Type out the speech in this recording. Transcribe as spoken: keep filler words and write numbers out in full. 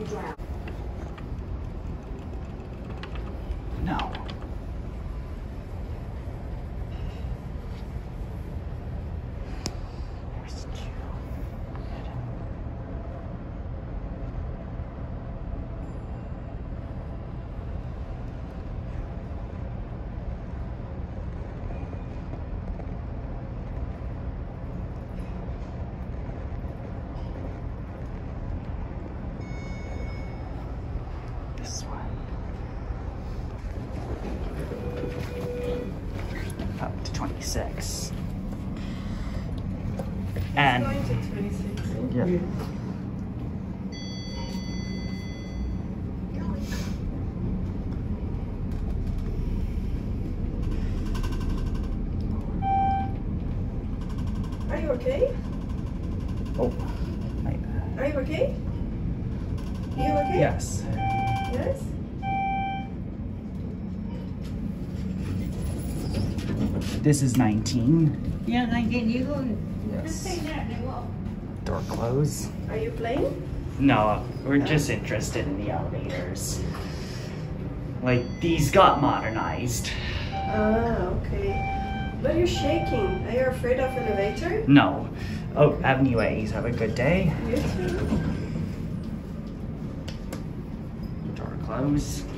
No. There's two. This one. Up to twenty-six. And Going to twenty-six. yeah. Are you okay? Oh, my Are you okay? You okay? yes. Yes? This is nineteen. Yeah, nineteen, you go. Just Yes. take that and walk. Door close. Are you playing? No, we're just interested in the elevators. Like, these got modernized. Ah, okay. But you're shaking. Are you afraid of elevator? No. Oh, anyways, have a good day. You too. Door close.